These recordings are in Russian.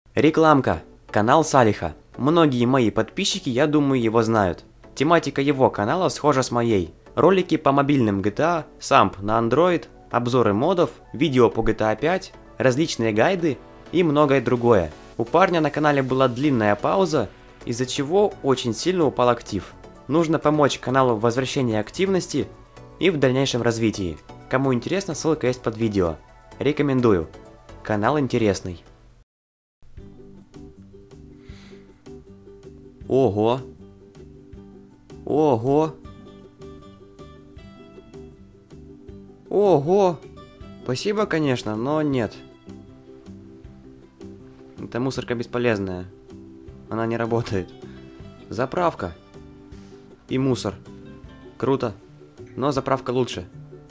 Рекламка. Канал Салиха. Многие мои подписчики, я думаю, его знают. Тематика его канала схожа с моей. Ролики по мобильным GTA, самп на Android, обзоры модов, видео по GTA 5, различные гайды и многое другое. У парня на канале была длинная пауза, из-за чего очень сильно упал актив. Нужно помочь каналу в возвращении активности и в дальнейшем развитии. Кому интересно, ссылка есть под видео. Рекомендую. Канал интересный. Ого. Ого. Ого. Спасибо, конечно, но нет. Эта мусорка бесполезная. Она не работает. Заправка. И мусор. Круто. Но заправка лучше.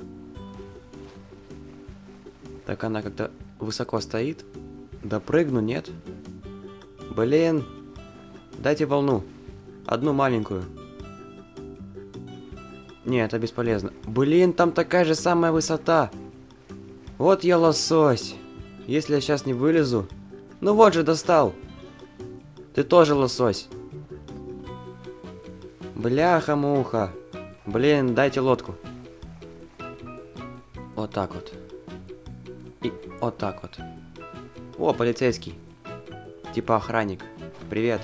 Так она как-то высоко стоит. Допрыгну, нет? Блин. Дайте волну. Одну маленькую. Не, это бесполезно. Блин, там такая же самая высота. Вот я лосось. Если я сейчас не вылезу... Ну вот же, достал. Ты тоже лосось. Бляха-муха. Блин, дайте лодку. Вот так вот. И вот так вот. О, полицейский. Типа охранник. Привет.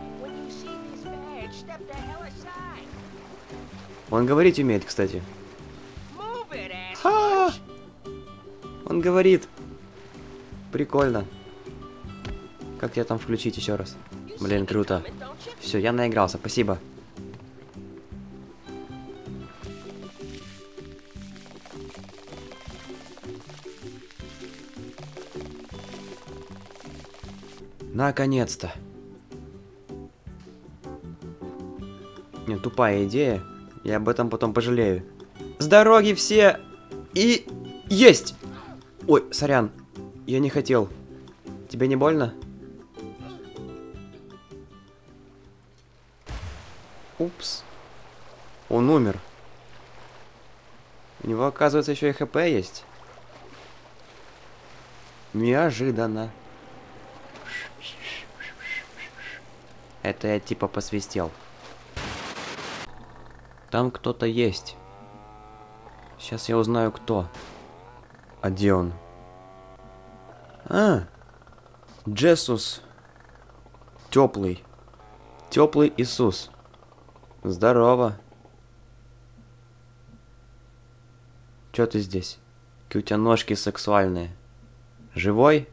Он говорить умеет, кстати. Ха! Он говорит. Прикольно. Как тебя там включить еще раз? Блин, круто. Все, я наигрался, спасибо. Наконец-то. Не, тупая идея. Я об этом потом пожалею. С дороги все! И... Есть! Ой, сорян. Я не хотел. Тебе не больно? Упс. Он умер. У него, оказывается, еще и ХП есть. Неожиданно. Это я типа посвистел. Там кто-то есть. Сейчас я узнаю, кто. А где он? А! Джесус. Теплый. Теплый Иисус. Здорово. Чё ты здесь? Какие у тебя ножки сексуальные. Живой?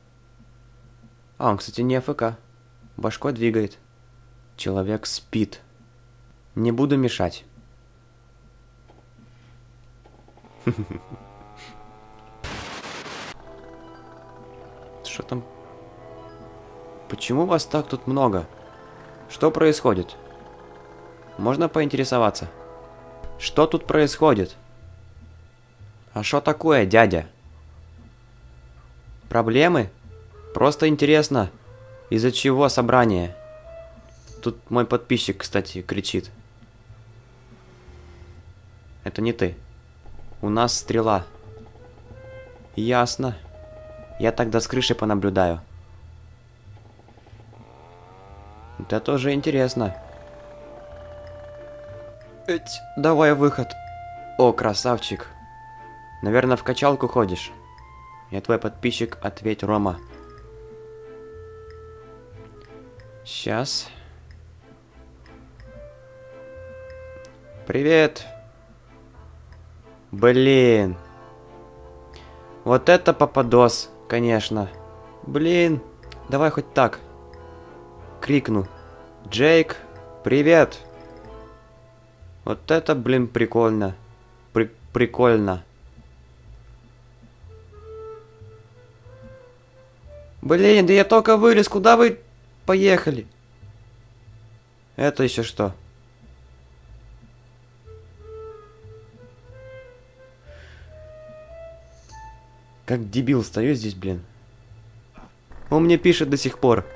А, он, кстати, не АФК. Башкой двигает. Человек спит. Не буду мешать. Что там? Почему вас так тут много? Что происходит? Можно поинтересоваться? Что тут происходит? А что такое, дядя? Проблемы? Просто интересно, из-за чего собрание? Тут мой подписчик, кстати, кричит. Это не ты. У нас стрела. Ясно. Я тогда с крыши понаблюдаю. Это тоже интересно. Эть, давай выход. О, красавчик. Наверное, в качалку ходишь. Я твой подписчик, ответь, Рома. Сейчас. Привет. Блин. Вот это попадос, конечно. Блин. Давай хоть так. Крикну. Джейк, привет. Вот это, блин, прикольно. Прикольно. Блин, да я только вылез. Куда вы поехали? Это еще что? Как дебил стою здесь, блин. Он мне пишет до сих пор.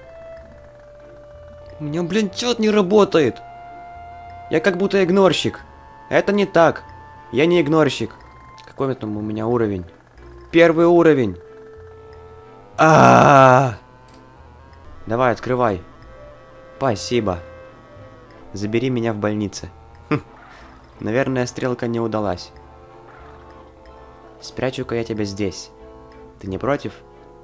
У меня, блин, чё-то не работает. Я как будто игнорщик. Это не так. Я не игнорщик. Какой там у меня уровень? 1 уровень. Давай, открывай. Спасибо. Забери меня в больнице. Наверное, стрелка не удалась. Спрячу-ка я тебя здесь. Ты не против?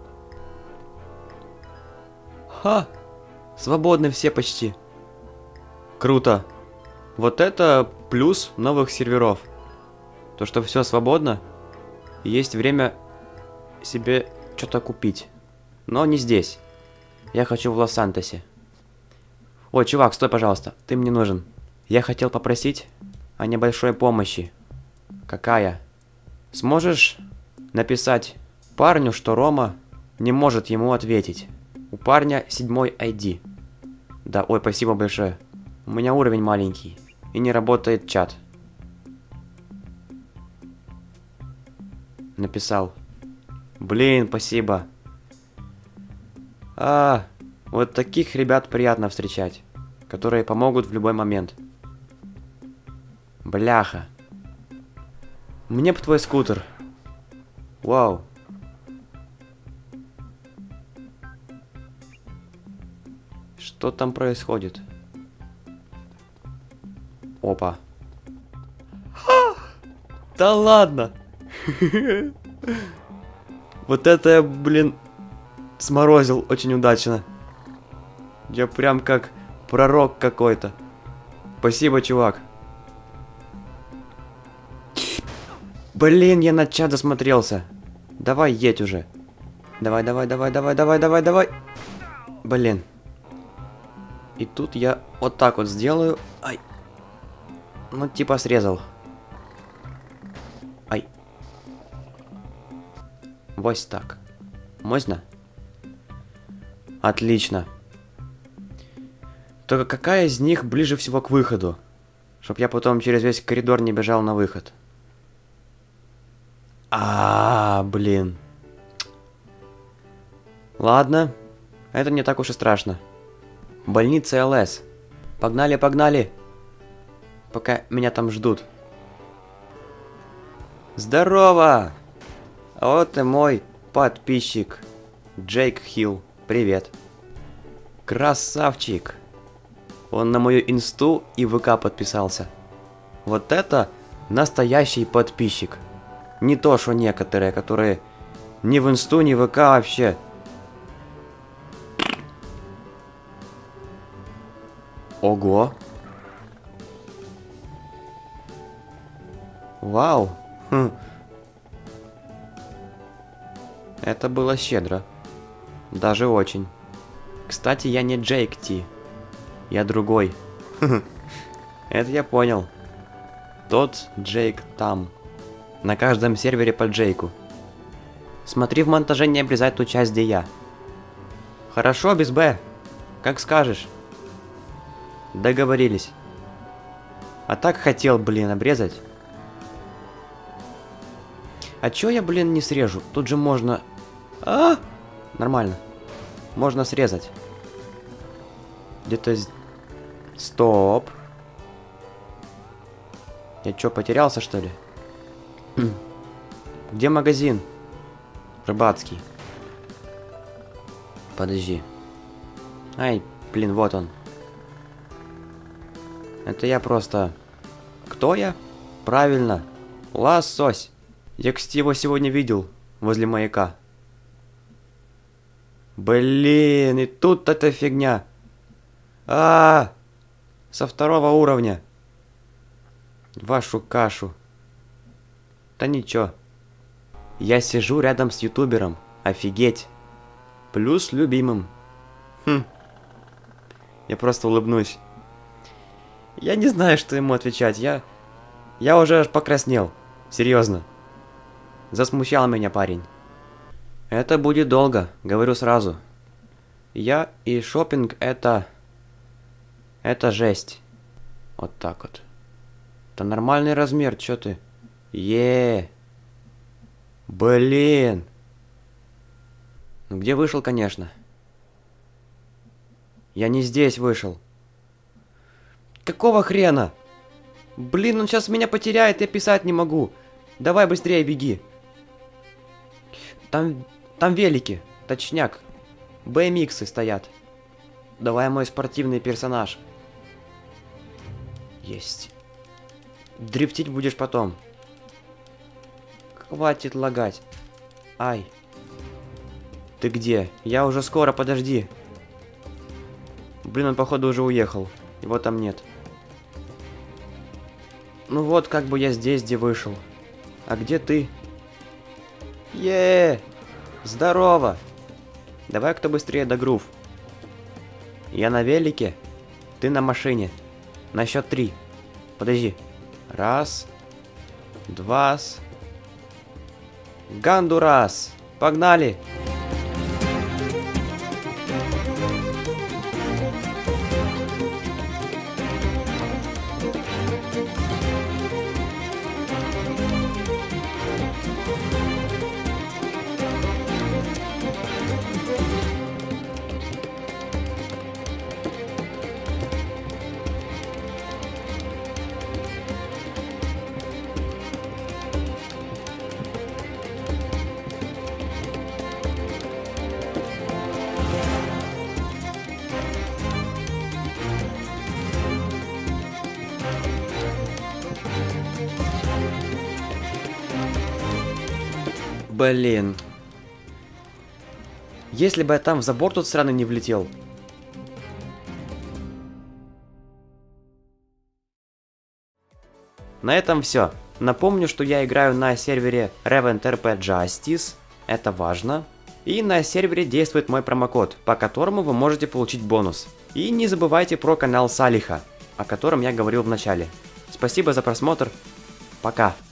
Ха! Свободны все почти. Круто. Вот это плюс новых серверов. То, что все свободно. И есть время себе что-то купить. Но не здесь. Я хочу в Лос-Сантосе. Ой, чувак, стой, пожалуйста. Ты мне нужен. Я хотел попросить о небольшой помощи. Какая? Сможешь написать парню, что Рома не может ему ответить? У парня 7-й ID. Да, ой, спасибо большое. У меня уровень маленький. И не работает чат. Написал. Блин, спасибо. Вот таких ребят приятно встречать. Которые помогут в любой момент. Бляха. Мне б твой скутер. Вау. Что там происходит? Опа. Да ладно. Вот это я, блин, сморозил очень удачно. Я прям как пророк какой-то. Спасибо, чувак. Блин, я на чат засмотрелся. Давай, едь уже. Давай, давай, давай, давай, давай, давай, давай. Блин. И тут я вот так вот сделаю. Ай. Ну, типа срезал. Ай. Вось так. Можно? Отлично. Только какая из них ближе всего к выходу? Чтоб я потом через весь коридор не бежал на выход. Блин. Ладно. Это не так уж и страшно. Больница ЛС. Погнали, погнали. Пока меня там ждут. Здорово! Вот и мой подписчик. Джейк Хилл. Привет. Красавчик. Он на мою инсту и ВК подписался. Вот это настоящий подписчик. Не то, что некоторые, которые ни в инсту, ни в ВК вообще. Ого. Вау. Это было щедро. Даже очень. Кстати, я не Джейк Ти. Я другой. Это я понял. Тот Джейк там. На каждом сервере по Джейку. Смотри в монтаже не обрезать ту часть, где я. Хорошо, без Б. Как скажешь. Договорились. А так хотел, блин, обрезать. А чё я, блин, не срежу? Тут же можно... Нормально. Можно срезать. Где-то... Стоп. Я чё, потерялся, что ли? Где магазин? Рыбацкий. Подожди. Ай, блин, вот он. Это я просто... Кто я? Правильно. Лосось. Я, кстати, его сегодня видел возле маяка. Блин, и тут эта фигня. Со 2-го уровня. Вашу кашу. Да ничего. Я сижу рядом с ютубером. Офигеть. Плюс любимым. Я просто улыбнусь. Я не знаю, что ему отвечать. Я уже аж покраснел. Серьезно. Засмущал меня парень. Это будет долго, говорю сразу. Я и шопинг это жесть. Вот так вот. Это нормальный размер, чё ты? Блин. Ну где вышел, конечно. Я не здесь вышел. Какого хрена? Блин, он сейчас меня потеряет, я писать не могу. Давай быстрее беги. Там велики, точняк. BMX-ы стоят. Давай мой спортивный персонаж. Есть. Дрифтить будешь потом. Хватит лагать. Ай. Ты где? Я уже скоро, подожди. Блин, он походу уже уехал. Его там нет. Ну вот, как бы я здесь, где вышел. А где ты? Здорово! Давай кто быстрее до грув. Я на велике, ты на машине. На счет 3. Подожди. 1, 2. Гондурас! Погнали! Блин. Если бы я там в забор тут сраный не влетел. На этом все. Напомню, что я играю на сервере Revent RP Justice. Это важно. И на сервере действует мой промокод, по которому вы можете получить бонус. И не забывайте про канал Салиха, о котором я говорил в начале. Спасибо за просмотр. Пока.